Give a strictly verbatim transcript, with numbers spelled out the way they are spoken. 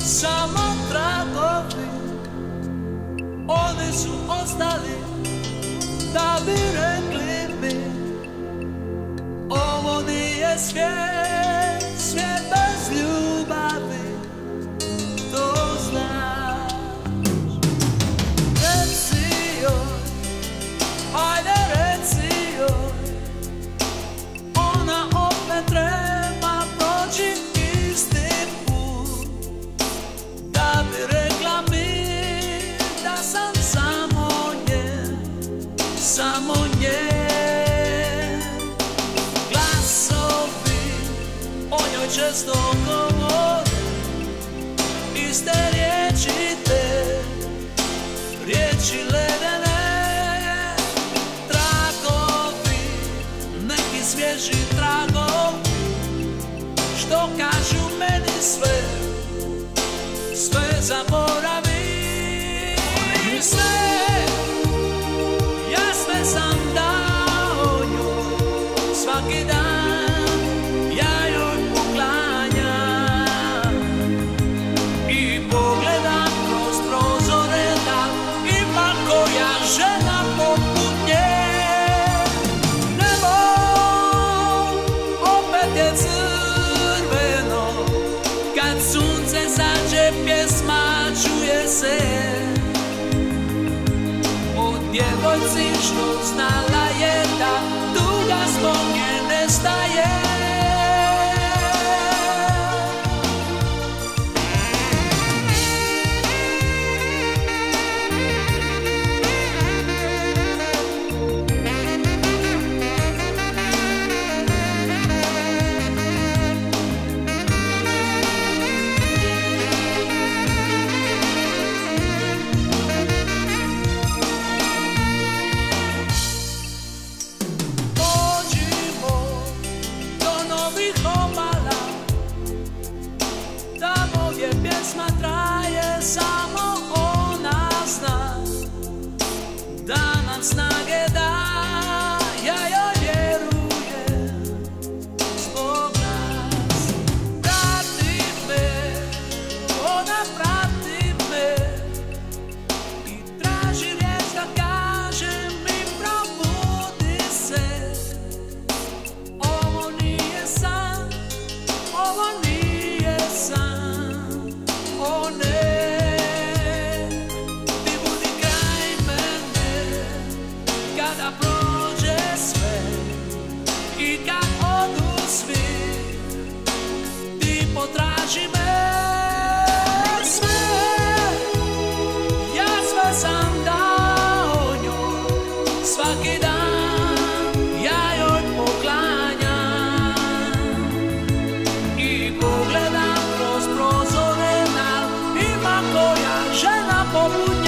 samo tragovi, oni su ostali da bi rekli mi, ovo nije svijet, svijet bez ljubavi, to znaš. Reci joj, ajde reci joj, ona opet treba proći isti put, da bi rekla mi da sam samo njen, samo njen. Glasovi o njoj često govore iste riječi te, riječi ledene, tragovi, neki svježi tragovi, što kažu meni sve, sve zaboravi. Sve, ja sve sam dao njoj, svaki dan ja joj poklanjam i pogledam kroz prozore da ima koja žena poput nje. Nebo opet je crveno, kad sunce zađe pjesma čuje se o djevojci što znala je da tuga zbog nje nestaje. Pjesma traje, samo ona zna da nam snage da, ja joj vjerujem zbog nas. Prati me, ona prati me i traži riječ da kažem mi probudi se. Ovo nije san, ovo nije san. O ne, ti budi kraj mene, kada prođe sve i kad odu svi, ti potraži me. Sve, ja sve sam dao njoj, svaki dan ja joj poklanjam i pogledam kroz prozore, koja žena poput